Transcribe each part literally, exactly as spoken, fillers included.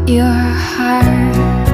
your heart.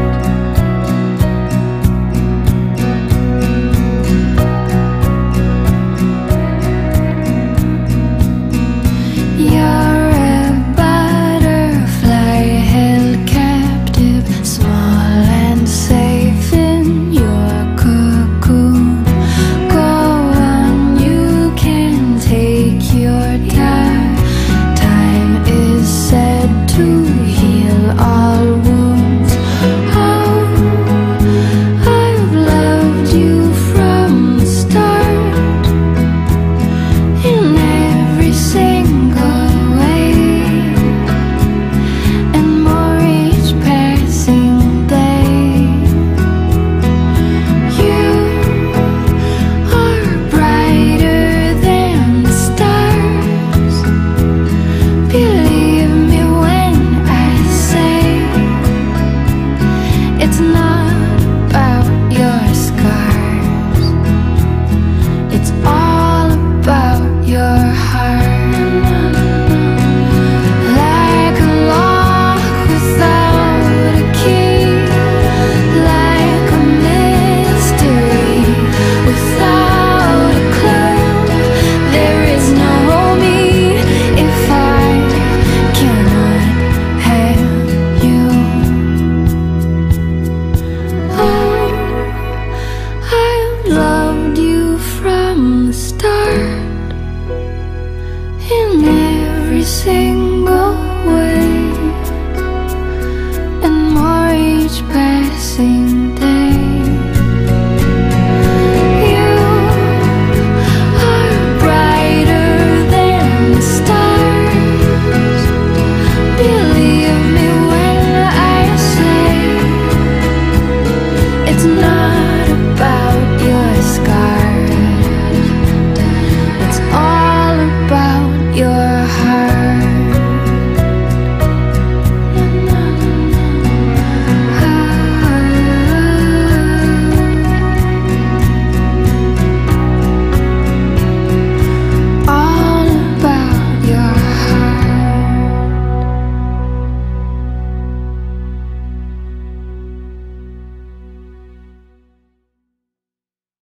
You're a butterfly held captive, small and safe in your cocoon. Go on, you can take your time. Time is said to heal all wounds. Oh, I've loved you from the start, in every single way, and more each passing day. You are brighter than the stars. Believe me when I say it's not about your scars. It's all about your heart. Like a lock without a key, like a mystery without a clue. There is no me if I cannot have you. Oh, I've loved you from the start, in every single way, and more each passing day. You are brighter than the stars. Believe me when I say it's not about